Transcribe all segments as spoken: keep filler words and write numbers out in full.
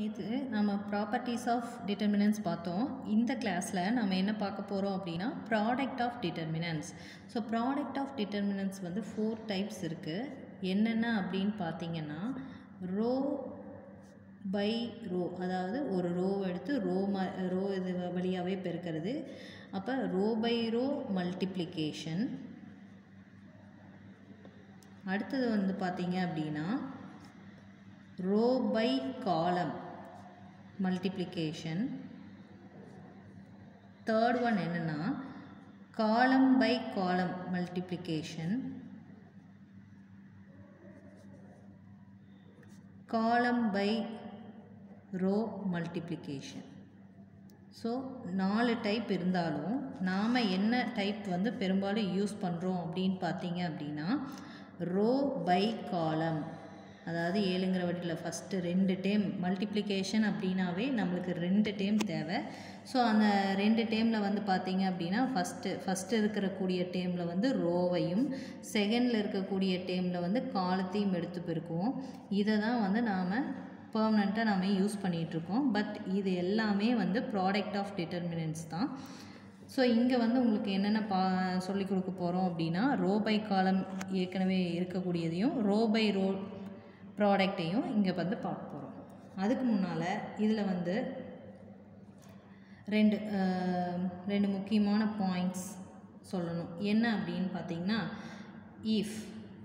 நேற்று நம்ம properties of determinants பார்த்தோம். இந்த கிளாஸில் நம்ம என்ன பார்க்க போகிறோம் அப்படின்னா product of determinants. So product of determinants வந்து ஃபோர் டைப்ஸ் இருக்குது. என்னென்ன அப்படின்னு பார்த்தீங்கன்னா ரோ பை ரோ, அதாவது ஒரு ரோ எடுத்து ரோ ம ரோ இது வழியாகவே பெருக்கிறது. அப்போ ரோ பை ரோ மல்டிப்ளிகேஷன். அடுத்தது வந்து பார்த்தீங்க அப்படின்னா row by column multiplication. Third one என்னன்னா column by column multiplication, column by row multiplication. So நாலு டைப் இருந்தாலும் நாம் என்ன டைப் வந்து பெரும்பாலும் யூஸ் பண்ணுறோம் அப்படின்னு பார்த்தீங்க அப்படின்னா ரோ பை காலம். அதாவது ஏழுங்கிற வட்டியில் ஃபஸ்ட்டு ரெண்டு டேம் மல்டிப்ளிகேஷன் அப்படின்னாவே நம்மளுக்கு ரெண்டு டேம் தேவை. ஸோ அந்த ரெண்டு டேமில் வந்து பார்த்திங்க அப்படின்னா ஃபஸ்ட்டு ஃபஸ்ட்டு இருக்கக்கூடிய டேமில் வந்து ரோவையும் செகண்டில் இருக்கக்கூடிய டேமில் வந்து காலத்தையும் எடுத்து பெருக்குவோம். இதை தான் வந்து நாம் பெர்மனெண்ட்டாக நாம் யூஸ் பண்ணிகிட்ருக்கோம். பட் இது எல்லாமே வந்து ப்ராடக்ட் ஆஃப் டிட்டர்மினன்ட்ஸ் தான். ஸோ இங்கே வந்து உங்களுக்கு என்னென்ன பா சொல்லிக் கொடுக்க போகிறோம் அப்படின்னா ரோ பை காலம் ஏற்கனவே இருக்கக்கூடியதையும் ரோ பை ரோ ப்ராடக்டையும் இங்கே வந்து பார்க்க போகிறோம். அதுக்கு முன்னால் இதில் வந்து ரெண்டு ரெண்டு முக்கியமான பாயிண்ட்ஸ் சொல்லணும். என்ன அப்படின்னு பார்த்தீங்கன்னா if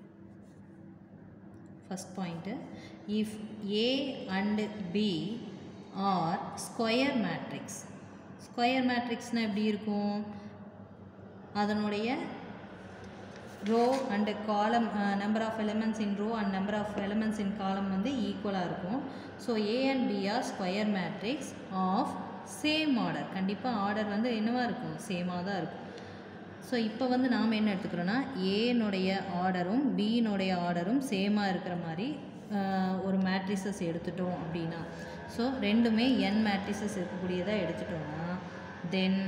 first point if A and B are square matrix. Square மேட்ரிக்ஸ்னால் எப்படி இருக்கும்? அதனுடைய row and column uh, number of elements in row and number of elements in column வந்து ஈக்குவலாக இருக்கும். So A and B are square matrix of same order. கண்டிப்பாக order வந்து என்னவாக இருக்கும்? சேமாக தான் இருக்கும். ஸோ இப்போ வந்து நாம் என்ன எடுத்துக்கிறோன்னா ஏனுடைய ஆர்டரும் பியினுடைய ஆர்டரும் சேமாக இருக்கிற மாதிரி ஒரு மேட்ரிசஸ் எடுத்துட்டோம் அப்படின்னா, ஸோ ரெண்டுமே என் மேட்ரிசஸ் இருக்கக்கூடியதாக எடுத்துட்டோம்னா தென்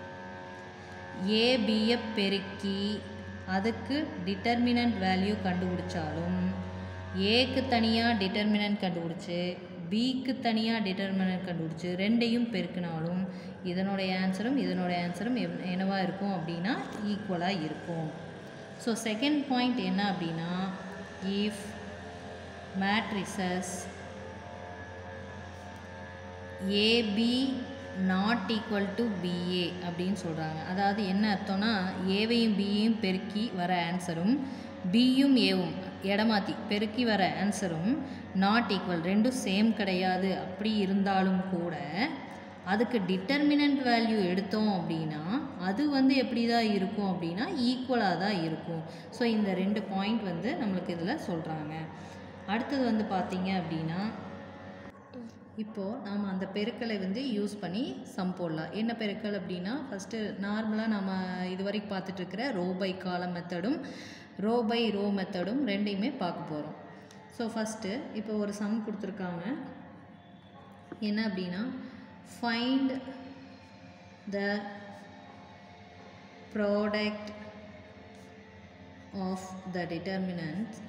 ஏபியை பெருக்கி அதுக்கு டிட்டர்மினன்ட் வேல்யூ கண்டுபிடிச்சாலும் ஏக்கு தனியாக டிட்டர்மினன்ட் கண்டுபிடிச்சி பிக்கு தனியாக டிட்டர்மினன்ட் கண்டுபிடிச்சி ரெண்டையும் பெருக்கினாலும் இதனுடைய ஆன்சரும் இதனுடைய ஆன்சரும் என்னவாக இருக்கும் அப்படின்னா ஈக்குவலாக இருக்கும். ஸோ செகண்ட் பாயிண்ட் என்ன அப்படின்னா if matrices AB not equal to BA அப்படின்னு சொல்கிறாங்க. அதாவது என்ன அர்த்தம்னா ஏவையும் பியையும் பெருக்கி வர ஆன்சரும் பியும் ஏவும் இடமாற்றி பெருக்கி வர ஆன்சரும் நாட் ஈக்குவல், ரெண்டும் சேம் கிடையாது. அப்படி இருந்தாலும் கூட அதுக்கு டிட்டர்மினன்ட் வேல்யூ எடுத்தோம் அப்படின்னா அது வந்து எப்படி தான் இருக்கும் அப்படின்னா ஈக்குவலாக தான் இருக்கும். ஸோ இந்த ரெண்டு பாயிண்ட் வந்து நம்மளுக்கு இதில் சொல்கிறாங்க. அடுத்தது வந்து பார்த்திங்க அப்படின்னா இப்போது நாம் அந்த பெருக்கலை வந்து யூஸ் பண்ணி சம் போடலாம். என்ன பெருக்கல் அப்படின்னா ஃபஸ்ட்டு நார்மலாக நம்ம இது வரைக்கும் பார்த்துட்ருக்கிற ரோ பை காலம் மெத்தடும் ரோ பை ரோ மெத்தடும் ரெண்டையுமே பார்க்க போகிறோம். ஸோ ஃபஸ்ட்டு இப்போ ஒரு சம் கொடுத்துருக்காங்க. என்ன அப்படின்னா find the product of the determinant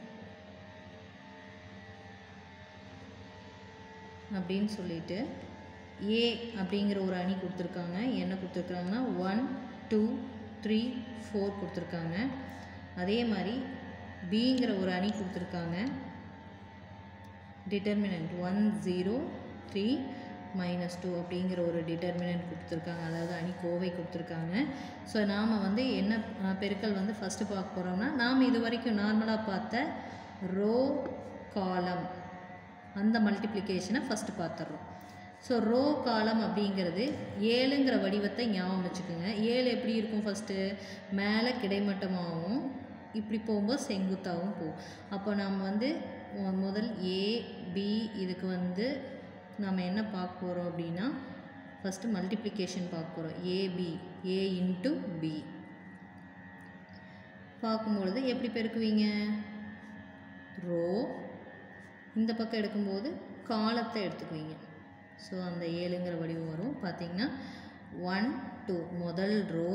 அப்படின்னு சொல்லிட்டு ஏ அப்படிங்கிற ஒரு அணி கொடுத்துருக்காங்க. என்ன கொடுத்துருக்காங்கன்னா ஒன் டூ த்ரீ ஃபோர் கொடுத்துருக்காங்க. அதே மாதிரி பிங்கிற ஒரு அணி கொடுத்துருக்காங்க. Determinant one zero three minus two அப்படிங்கிற ஒரு டிட்டர்மினன்ட் கொடுத்துருக்காங்க. அதாவது அணி கோவை கொடுத்துருக்காங்க. ஸோ நாம் வந்து என்ன பெருக்கல் வந்து ஃபஸ்ட்டு பார்க்க போகிறோம்னா நாம் இது வரைக்கும் நார்மலாக பார்த்த ரோ காலம் அந்த மல்டிப்ளிகேஷனை ஃபஸ்ட்டு பார்த்துட்றோம். ஸோ ரோ காலம் அப்படிங்கிறது ஏழுங்கிற வடிவத்தை ஞாபகம் வச்சுக்கோங்க. ஏழு எப்படி இருக்கும்? ஃபஸ்ட்டு மேலே கிடைமட்டமாகவும் இப்படி போகும்போது செங்குத்தாகவும் போகும். அப்போ நாம் வந்து முதல் ஏ பி இதுக்கு வந்து நாம் என்ன பார்க்க போகிறோம் அப்படின்னா ஃபஸ்ட்டு மல்டிப்ளிகேஷன் பார்க்க போகிறோம். ஏபி ஏ இன்ட்டு பி பார்க்கும்பொழுது எப்படி பெருக்குவீங்க? ரோ இந்த பக்கம் எடுக்கும்போது காலத்தை எடுத்துக்குவீங்க. ஸோ அந்த ஏழுங்கிற வடிவம் வரும். பார்த்திங்கன்னா ஒன் டூ முதல் ரோ,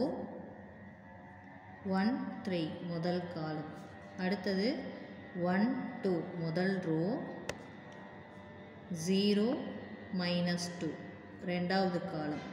ஒன் த்ரீ முதல் காலம், அடுத்தது ஒன் டூ முதல் ரோ, ஜீரோ மைனஸ் டூ ரெண்டாவது காலம்.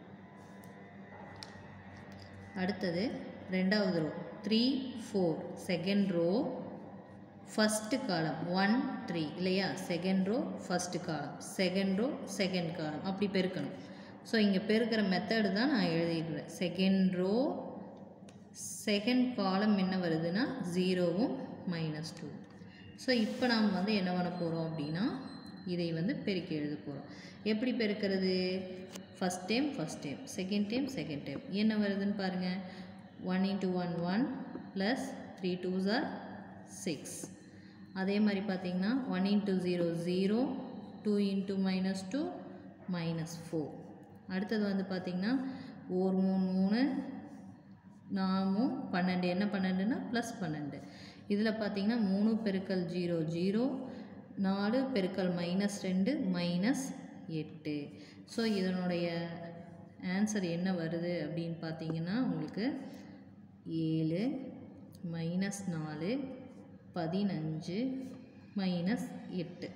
அடுத்தது ரெண்டாவது row three four second row first column one three இல்லையா, second row first column, second row second column, அப்படி பெருக்கணும். ஸோ இங்கே பெருக்கிற மெத்தடு தான் நான் எழுதிடுறேன். செகண்ட் ரோ செகண்ட் காலம் என்ன வருதுன்னா ஜீரோவும் மைனஸ் டூ. ஸோ இப்போ நாம் வந்து என்ன பண்ண போகிறோம் அப்படின்னா இதை வந்து பெருக்கி எழுத போகிறோம். எப்படி பெருக்கிறது? First time first time, second time second time. என்ன வருதுன்னு பாருங்கள். One into one one plus three twos are six. அதே மாதிரி பார்த்திங்கன்னா one into zero zero, two into minus two minus four. அடுத்தது வந்து பார்த்திங்கன்னா ஒரு மூணு மூணு நாமும் பன்னெண்டு, என்ன பன்னெண்டுன்னா ப்ளஸ் பன்னெண்டு. இதில் பார்த்திங்கன்னா மூணு பெருக்கல் ஜீரோ ஜீரோ, நாலு பெருக்கல் மைனஸ் ரெண்டு மைனஸ் எட்டு. ஸோ இதனுடைய ஆன்சர் என்ன வருது அப்படின்னு பார்த்தீங்கன்னா உங்களுக்கு ஏழு மைனஸ் நாலு பதினஞ்சு மைனஸ் எட்டு.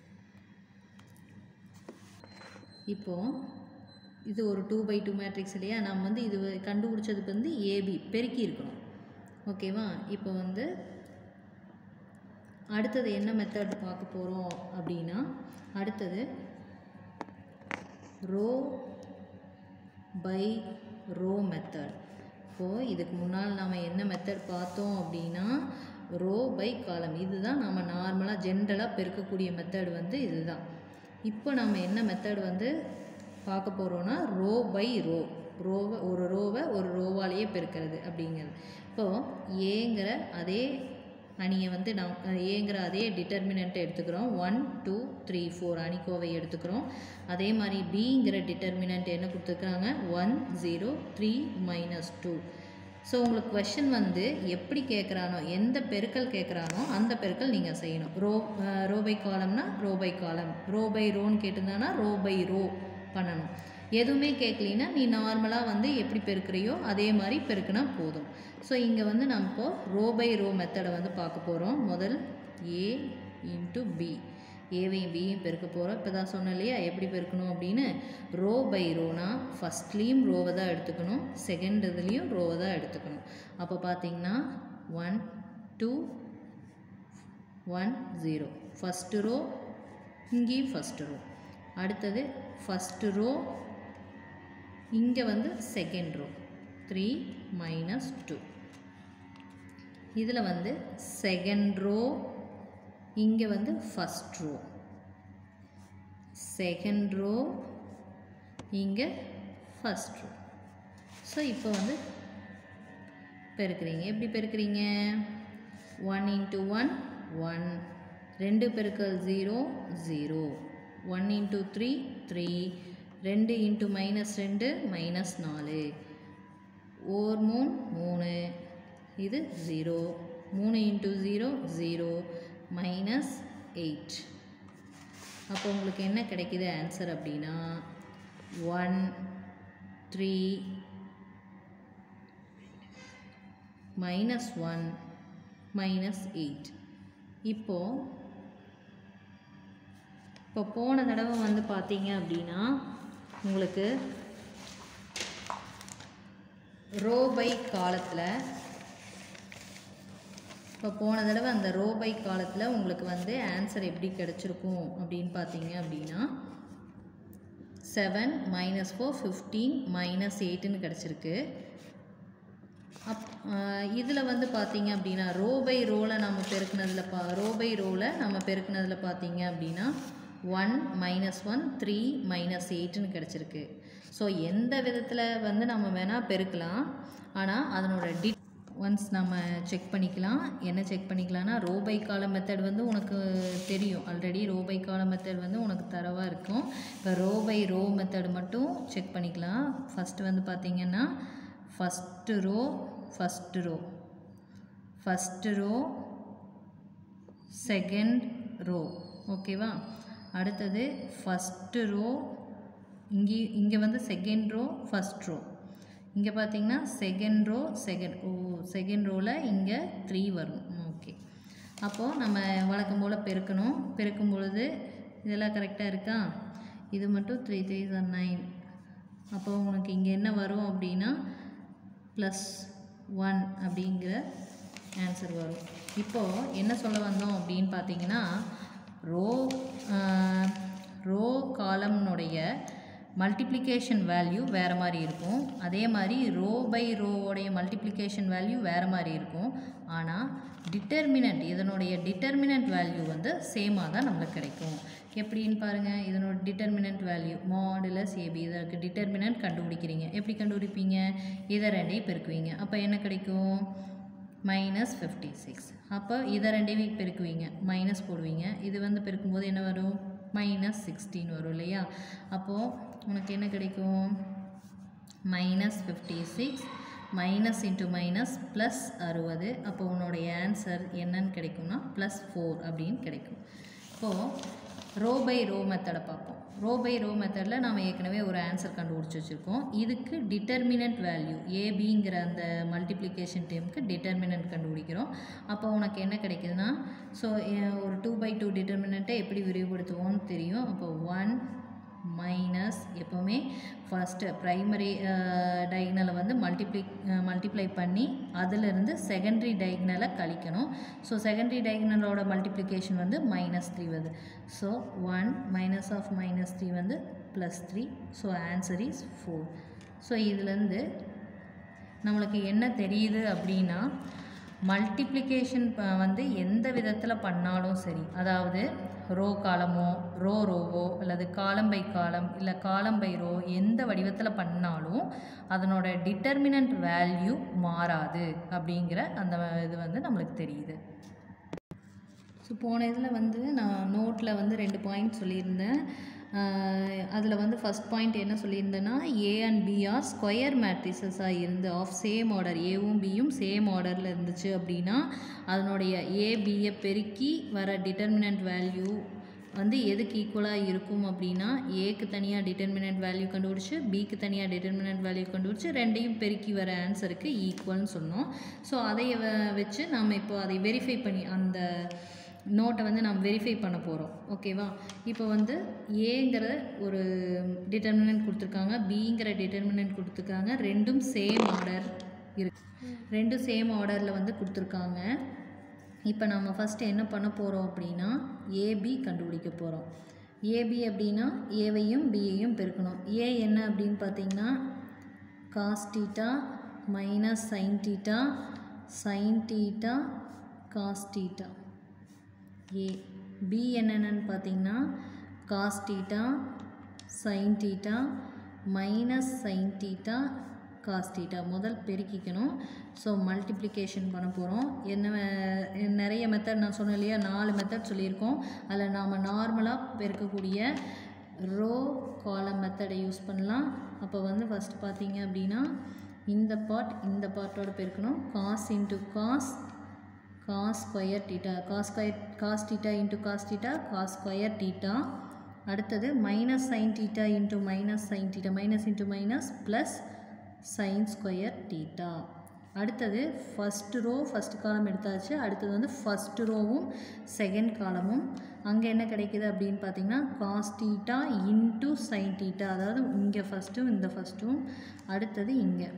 இப்போது இது ஒரு டூ பை டூ மேட்ரிக்ஸ் இல்லையா, நம்ம வந்து இது கண்டுபிடிச்சதுக்கு வந்து ஏபி பெருக்கி இருக்கணும். ஓகேவா? இப்போ வந்து அடுத்தது என்ன மெத்தட் பார்க்க போகிறோம் அப்படின்னா அடுத்தது ரோ பை ரோ மெத்தட். இப்போது இதுக்கு முன்னால் நாம் என்ன மெத்தட் பார்த்தோம் அப்படின்னா ரோ பை காலம். இதுதான் நம்ம நார்மலாக ஜென்ரலாக பெருக்கக்கூடிய மெத்தட் வந்து இதுதான். இப்போ நம்ம என்ன மெத்தட் வந்து பார்க்க போகிறோன்னா ரோ பை ரோ, ரோவை ஒரு ரோவை ஒரு ரோவாலேயே பெருக்கிறது அப்படிங்கிறது. இப்போது ஏங்கிற அதே அணியை வந்து நாம் ஏங்கிற அதே டிட்டர்மினண்ட்டை எடுத்துக்கிறோம். ஒன் டூ த்ரீ ஃபோர் அணிக்கோவை எடுத்துக்கிறோம். அதே மாதிரி பிங்கிற டிட்டர்மினண்ட் என்ன கொடுத்துருக்குறாங்க? One zero three minus two. So உங்களுக்கு கொஷின் வந்து எப்படி கேட்குறானோ, எந்த பெருக்கல் கேட்குறானோ அந்த பெருக்கல் நீங்கள் செய்யணும். ரோ ரோ பை காலம்னா row by column, row by ரோன்னு கேட்டிருந்தானா ரோ பை ரோ பண்ணணும். எதுவுமே கேட்கலின்னா நீ நார்மலாக வந்து எப்படி பெருக்கிறியோ அதே மாதிரி பெருக்கினா போதும். ஸோ இங்கே வந்து நம்ம இப்போ ரோ பை ரோ மெத்தடை வந்து பார்க்க போகிறோம். முதல் ஏ இன்ட்டு பி, ஏவையும் பியும் பெருக்க போகிறோம். இப்போ தான் சொன்னேன் இல்லையா எப்படி பெருக்கணும் அப்படின்னு. ரோ பை ரோனா ஃபஸ்ட்லேயும் ரோவை தான் எடுத்துக்கணும், செகண்ட் இதுலேயும் ரோவை தான் எடுத்துக்கணும். அப்போ பார்த்தீங்கன்னா one two one zero, first row இங்கேயும் ஃபஸ்ட்டு ரோ, அடுத்தது ஃபஸ்ட்டு ரோ இங்கே வந்து second row three minus two. இதில் வந்து செகண்ட் ரோ இங்கே வந்து ஃபஸ்ட் ரோ, செகண்ட் ரோ இங்கே ஃபஸ்ட் ரோ. ஸோ இப்போ வந்து பெருக்கிறீங்க. எப்படி பெருக்கிறீங்க? ஒன் இன்ட்டு ஒன் ஒன், ரெண்டு பெருக்கல் zero zero, one into three three, ரெண்டு இன்ட்டு மைனஸ் ரெண்டு மைனஸ் நாலு, ஓர் மூணு மூணு, இது ஜீரோ, மூணு into zero zero minus eight. அப்போ உங்களுக்கு என்ன கிடைக்குது ஆன்சர் அப்படின்னா one three minus one minus eight. இப்போது இப்போ போன தடவை வந்து பார்த்தீங்க அப்படின்னா உங்களுக்கு ரோ பை காலத்தில் இப்போ போன தடவை அந்த ரோ பை காலத்தில் உங்களுக்கு வந்து ஆன்சர் எப்படி கிடச்சிருக்கும் அப்படின்னு பார்த்தீங்க அப்படின்னா seven minus four fifteen minus எயிட்டுன்னு கிடச்சிருக்கு. அப் இதில் வந்து பார்த்தீங்க அப்படின்னா ரோ பை ரோவில் நம்ம பெருக்குனதில் பா ரோ பை ரோவில் நம்ம பெருக்குனதில் பார்த்தீங்க அப்படின்னா one minus one three minus எயிட்டுன்னு கிடச்சிருக்கு. ஸோ எந்த விதத்தில் வந்து நம்ம வேணால் பெருக்கலாம், ஆனால் அதனோட டி ஒன்ஸ் நம்ம செக் பண்ணிக்கலாம். என்ன செக் பண்ணிக்கலாம்னா ரோ பை காலம் மெத்தட் வந்து உனக்கு தெரியும் already. Row by column method வந்து உனக்கு தரவாக இருக்கும். இப்போ ரோ பை ரோ மெத்தட் மட்டும் செக் பண்ணிக்கலாம். ஃபஸ்ட்டு வந்து பார்த்திங்கன்னா first row first row first row second row, ஓகேவா? அடுத்தது ஃபஸ்ட்டு ரோ இங்கே இங்கே வந்து செகண்ட் ரோ ஃபஸ்ட் ரோ, இங்கே பார்த்தீங்கன்னா செகண்ட் ரோ செகண்ட் ஓ செகண்ட் ரோவில் இங்கே த்ரீ வரும். ஓகே, அப்போது நம்ம வழக்கம் போல் பெருக்கணும். பெருக்கும் பொழுது இதெல்லாம் கரெக்டாக இருக்கா? இது மட்டும் த்ரீ த்ரீ ஆர் நைன். அப்போ உனக்கு இங்கே என்ன வரும் அப்படின்னா ப்ளஸ் ஒன் அப்படிங்கிற ஆன்சர் வரும். இப்போது என்ன சொல்ல வந்தோம் அப்படின்னு பார்த்தீங்கன்னா ரோ ரோ காலம்னுடைய மல்டிப்ளிகேஷன் வேல்யூ வேறு மாதிரி இருக்கும். அதே மாதிரி ரோ பை ரோவோடைய மல்டிப்ளிகேஷன் வேல்யூ வேறு மாதிரி இருக்கும். ஆனால் டிட்டர்மினன்ட் இதனுடைய டிட்டர்மினன்ட் வேல்யூ வந்து சேமாக தான் நம்மளுக்கு கிடைக்கும். எப்படின்னு பாருங்கள். இதனோட டிட்டர்மினன்ட் வேல்யூ மாடுலஸ் ஏபி. இதற்கு டிட்டர்மினன்ட் கண்டுபிடிக்கிறீங்க. எப்படி கண்டுபிடிப்பீங்க? இதை ரெண்டையும் பெருக்குவீங்க. அப்போ என்ன கிடைக்கும்? Minus fifty six. அப்போ இதை ரெண்டையும் பெருக்குவீங்க, மைனஸ் போடுவீங்க. இது வந்து பெருக்கும்போது என்ன வரும்? மைனஸ் சிக்ஸ்டீன் வரும் இல்லையா? அப்போது உனக்கு என்ன கிடைக்கும்? Minus fifty six minus into minus plus அறுபது. அப்போ உன்னுடைய ஆன்சர் என்னன்னு கிடைக்கும்னா ப்ளஸ் ஃபோர் அப்படின்னு கிடைக்கும். இப்போது ரோ பை ரோ மெத்தடை பார்ப்போம். ரோ பை ரோ மெத்தடில் நாம் ஏற்கனவே ஒரு ஆன்சர் கண்டுபிடிச்சி வச்சுருக்கோம். இதுக்கு டிட்டர்மினன்ட் வேல்யூ ஏபிங்கிற அந்த மல்டிப்ளிகேஷன் டேமுக்கு டிட்டர்மினன்ட் கண்டுபிடிக்கிறோம். அப்போ உனக்கு என்ன கிடைக்குதுன்னா ஸோ ஒரு டூ பை டூ டிட்டர்மினண்ட்டை எப்படி விரிவுபடுத்துவோம்னு தெரியும். அப்போ ஒன் மைனஸ் எப்போவுமே ஃபஸ்ட்டு ப்ரைமரி டயக்னலை வந்து மல்டிப்ளை மல்டிப்ளை பண்ணி அதிலிருந்து செகண்டரி டயக்னலை கழிக்கணும். ஸோ செகண்டரி டயக்னலோட மல்டிப்ளிகேஷன் வந்து மைனஸ் த்ரீ வருது. So one minus of minus three வந்து plus three. So answer is four. So இதுலேருந்து நம்மளுக்கு என்ன தெரியுது அப்படின்னா மல்டிப்ளிகேஷன் வந்து எந்த விதத்தில் பண்ணாலும் சரி, அதாவது ரோ காலமோ ரோ ரோவோ அல்லது காலம் பை காலம் இல்லை காலம் பை ரோ எந்த வடிவத்தில் பண்ணாலும் அதனோட டிட்டர்மினன்ட் வேல்யூ மாறாது அப்படிங்கிற அந்த இது வந்து நம்மளுக்கு தெரியுது. ஸோ போன இதில் வந்து நான் நோட்டில் வந்து ரெண்டு பாயிண்ட் சொல்லியிருந்தேன். அதில் வந்து ஃபஸ்ட் பாயிண்ட் என்ன சொல்லியிருந்தேன்னா A and B are square மேட்ரிசஸாக இருந்து ஆஃப் சேம் ஆர்டர், ஏவும் பியும் சேம் ஆர்டரில் இருந்துச்சு அப்படின்னா அதனுடைய ஏபியை பெருக்கி வர டிட்டர்மினன்ட் வேல்யூ வந்து எதுக்கு ஈக்குவலாக இருக்கும் அப்படின்னா ஏக்கு தனியாக டிட்டர்மினன்ட் வேல்யூ கண்டுபிடிச்சி பிக்கு தனியாக டிட்டர்மினன்ட் வேல்யூ கண்டுபிடிச்சி ரெண்டையும் பெருக்கி வர ஆன்சருக்கு ஈக்குவல்னு சொன்னோம். ஸோ அதை வச்சு நம்ம இப்போ அதை வெரிஃபை பண்ணி அந்த நோட்டை வந்து நம்ம வெரிஃபை பண்ண போகிறோம். ஓகேவா? இப்போ வந்து ஏங்கிற ஒரு டிட்டர்மினன்ட் கொடுத்துருக்காங்க, பிங்கிற டிட்டர்மினன்ட் கொடுத்துருக்காங்க. ரெண்டும் சேம் ஆர்டர் இருக்கு, ரெண்டும் சேம் ஆர்டரில் வந்து கொடுத்துருக்காங்க. இப்போ நம்ம ஃபஸ்ட்டு என்ன பண்ண போகிறோம் அப்படின்னா ஏபி கண்டுபிடிக்க போகிறோம். ஏபி அப்படின்னா ஏவையும் பியையும் பெருக்கணும். ஏ என்ன அப்படின்னு பார்த்தீங்கன்னா cos theta minus sine theta sine theta cos theta. A B என்னென்னு பார்த்தீங்கன்னா cos theta sine theta minus sine theta cos theta. முதல் பெருக்கிக்கணும். ஸோ மல்டிப்ளிகேஷன் பண்ண போகிறோம். என்ன நிறைய மெத்தட் நான் சொன்னேன் இல்லையா, நாலு மெத்தட் சொல்லியிருக்கோம். அதில் நாம் நார்மலாக பெருக்கக்கூடிய ரோ காலம் மெத்தடை யூஸ் பண்ணலாம். அப்போ வந்து ஃபஸ்ட்டு பார்த்தீங்க அப்படின்னா இந்த பார்ட் இந்த பார்ட்டோட பெருக்கணும். Cos into cos cos square theta cos square cos theta into cos theta cos square theta. அடுத்தது minus sine theta into minus sine theta minus into minus plus sine square theta. அடுத்தது first row first column எடுத்தாச்சு. அடுத்தது வந்து first ரோவும் second காலமும். அங்கே என்ன கிடைக்கிது அப்படின்னு பார்த்தீங்கன்னா cos theta into sine theta, அதாவது இங்கே ஃபஸ்ட்டும் இந்த ஃபஸ்ட்டும். அடுத்தது இங்கே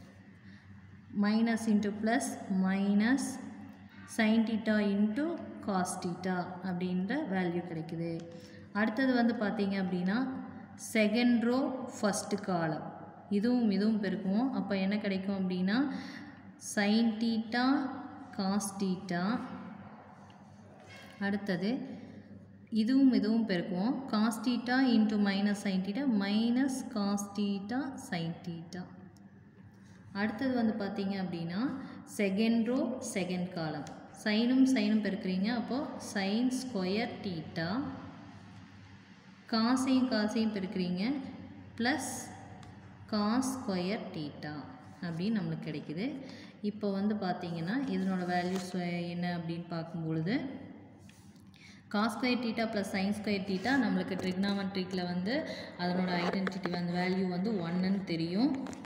minus into plus minus sine theta into cos theta அப்படின்ற வேல்யூ கிடைக்குது. அடுத்தது வந்து பார்த்தீங்க அப்படின்னா செகண்ட் ரோ ஃபஸ்ட்டு காலம், இதுவும் இதுவும் பெருக்குவோம். அப்போ என்ன கிடைக்கும் அப்படின்னா சைன் தீட்டா காஸ் தீட்டா. அடுத்தது இதுவும் இதுவும் பெருக்குவோம். Cos theta into minus sine theta minus cos theta sine theta. அடுத்தது வந்து பார்த்தீங்க அப்படின்னா செகண்ட் ரோ செகண்ட் காலம், சைனும் சைனும் பெருக்கிறீங்க. அப்போது சைன் ஸ்கொயர் தீட்டா, காசையும் காசையும் பெருக்கிறீங்க ப்ளஸ் காஸ் ஸ்கொயர் தீட்டா அப்படின்னு நம்மளுக்கு கிடைக்குது. இப்போ வந்து பார்த்தீங்கன்னா இதனோட வேல்யூஸ் என்ன அப்படின்னு பார்க்கும்பொழுது cos square theta plus sine square theta நம்மளுக்கு ட்ரிக்னாமெட்ரிக்கில் வந்து அதனோட ஐடென்டிட்டி வந்து வேல்யூ வந்து ஒன்றுன்னு தெரியும்.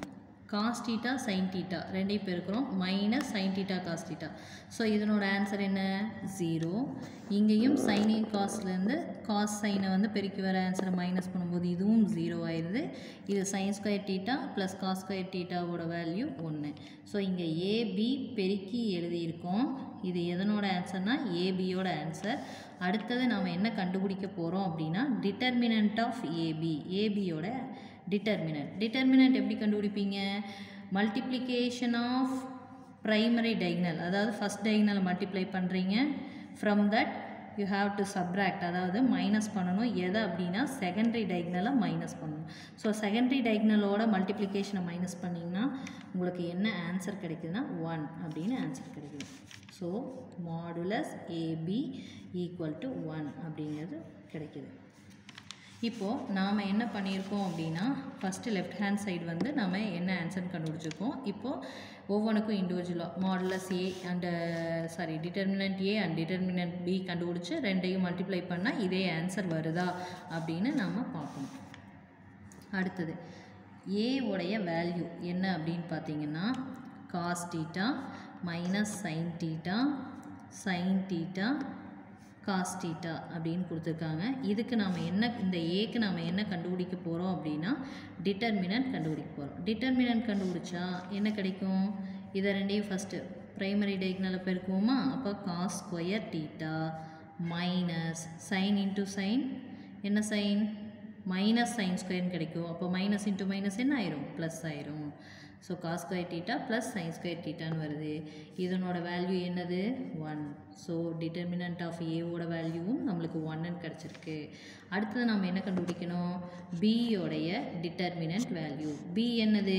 காஸ் தீட்டா சைன் தீட்டா ரெண்டையும் பெருக்கிறோம் minus sine theta cos theta. So இதனோட ஆன்சர் என்ன ஜீரோ. இங்கேயும் சைனின் காஸ்லேருந்து காஸ் சைனை வந்து பெருக்கி வர ஆன்சரை மைனஸ் பண்ணும்போது இதுவும் ஜீரோ ஆயிடுது. இது sine square theta plus cos square தீட்டாவோட வேல்யூ ஒன்று. ஸோ இங்கே ஏபி பெருக்கி எழுதியிருக்கோம். இது எதனோட ஆன்சர்னால் ஏபியோட ஆன்சர். அடுத்தது நாம் என்ன கண்டுபிடிக்க போகிறோம் அப்படின்னா டிட்டர்மினன்ட் ஆஃப் ஏபி, ஏபியோட டிட்டர்மினன்ட். டிட்டர்மினன்ட் எப்படி கண்டுபிடிப்பீங்க? மல்டிப்ளிகேஷன் ஆஃப் ப்ரைமரி டைகனல், அதாவது ஃபஸ்ட் டைகனலை மல்டிப்ளை பண்ணுறீங்க. From that you have to subtract, அதாவது மைனஸ் பண்ணணும். எதை அப்படின்னா செகண்டரி டைகனலை மைனஸ் பண்ணணும். ஸோ செகண்டரி டைகனலோட மல்டிப்ளிகேஷனை மைனஸ் பண்ணிங்கன்னா உங்களுக்கு என்ன ஆன்சர் கிடைக்குதுன்னா ஒன் அப்படின்னு ஆன்சர் கிடைக்குது. So modulus AB equal to one அப்படிங்கிறது கிடைக்குது. இப்போது நாம் என்ன பண்ணியிருக்கோம் அப்படின்னா ஃபஸ்ட்டு லெஃப்ட் ஹேண்ட் சைடு வந்து நம்ம என்ன ஆன்சர்னு கண்டுபிடிச்சிருக்கோம். இப்போது ஒவ்வொன்றுக்கும் இண்டிவிஜுவலாக modulus A and sorry determinant A and determinant B கண்டுபிடிச்சி ரெண்டையும் மல்டிப்ளை பண்ணால் இதே ஆன்சர் வருதா அப்படின்னு நம்ம பார்க்கணும். அடுத்தது ஏ உடைய வேல்யூ என்ன அப்படின்னு பார்த்தீங்கன்னா cos theta minus sine theta sine theta cos theta அப்படின்னு கொடுத்துருக்காங்க. இதுக்கு நாம் என்ன இந்த ஏக்கு நாம் என்ன கண்டுபிடிக்க போகிறோம் அப்படின்னா டிட்டர்மினன்ட் கண்டுபிடிக்க போகிறோம். டிட்டர்மினன்ட் கண்டுபிடிச்சா என்ன கிடைக்கும்? இதை ரெண்டையும் ஃபஸ்ட்டு ப்ரைமரி டைகனலை பெருக்குவோமா? அப்போ cos square theta minus sine into sine என்ன சைன் மைனஸ் சைன் ஸ்கொயர்னு கிடைக்கும். அப்போ மைனஸ் இன்ட்டு மைனஸ் என்ன ஆயிரும்? ப்ளஸ் ஆயிரும். So cos square theta plus sine square தீட்டான்னு வருது. இதனோட வேல்யூ என்னது? ஒன். ஸோ டிட்டர்மினன்ட் ஆஃப் ஏவோட வேல்யூவும் நம்மளுக்கு ஒன்னு கிடச்சிருக்கு. அடுத்தது நம்ம என்ன கண்டுபிடிக்கணும்? பியோடைய டிட்டர்மினன்ட் வேல்யூ. பி என்னது?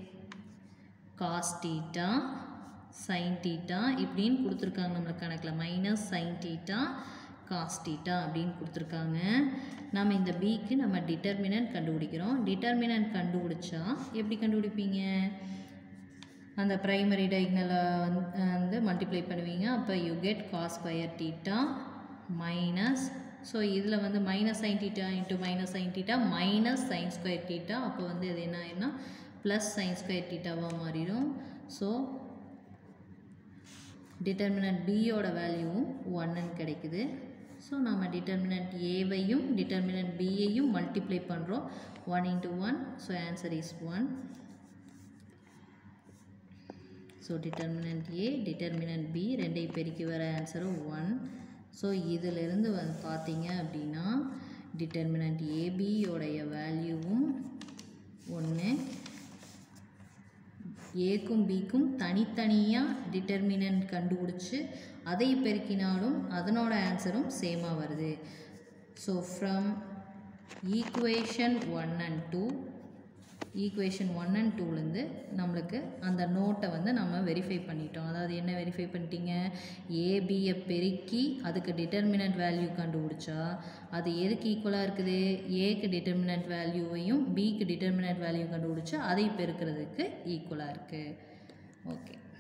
காஸ் தீட்டா சைன் தீட்டா இப்படின்னு கொடுத்துருக்காங்க நம்மளுக்கு கணக்கில். Minus sine theta cos theta அப்படின்னு கொடுத்துருக்காங்க. நம்ம இந்த பிக்கு நம்ம டிட்டர்மினன்ட் கண்டுபிடிக்கிறோம். டிட்டர்மினன்ட் கண்டுபிடிச்சா எப்படி கண்டுபிடிப்பீங்க? அந்த ப்ரைமரி டைகனலை வந்து மல்டிப்ளை பண்ணுவீங்க. அப்போ you get cos square theta minus, so இதில் வந்து minus sine theta into minus sine theta minus sine square theta. அப்போ வந்து இது என்ன ஆயிடும்னா ப்ளஸ் சைன் ஸ்கொயர் தீட்டாவாக மாறிடும். ஸோ டிட்டர்மினன்ட் பியோட வேல்யூவும் ஒன்னுன்னு கிடைக்குது. ஸோ நம்ம டிட்டர்மினன்ட் ஏவையும் டிட்டர்மினன்ட் பியையும் மல்டிப்ளை பண்ணுறோம். One into one, so answer is one. So determinant A determinant B ரெண்டையும் பெருக்கி வர ஆன்சரும் ஒன். ஸோ இதிலிருந்து வந்து பார்த்தீங்க அப்படின்னா டிட்டர்மினன்ட் ஏபியோடைய வேல்யூவும் ஒன்று, ஏக்கும் பிக்கும் தனித்தனியாக டிட்டர்மினன்ட் கண்டுபிடிச்சி அதை பெருக்கினாலும் அதனோட ஆன்சரும் சேமாக வருது. So from equation one and two equation one and டூலேருந்து நம்மளுக்கு அந்த நோட்டை வந்து நம்ம வெரிஃபை பண்ணிட்டோம். அதாவது என்ன வெரிஃபை பண்ணிட்டீங்க? ஏபியை பெருக்கி அதுக்கு டிட்டர்மினன்ட் வேல்யூ கண்டுபிடிச்சா அது எதுக்கு ஈக்குவலாக இருக்குது? ஏக்கு டிட்டர்மினன்ட் வேல்யூவையும் பிக்கு டிட்டர்மினன்ட் வேல்யூ கண்டுபிடிச்சா அதை பெருக்கிறதுக்கு ஈக்குவலாக இருக்குது. ஓகே.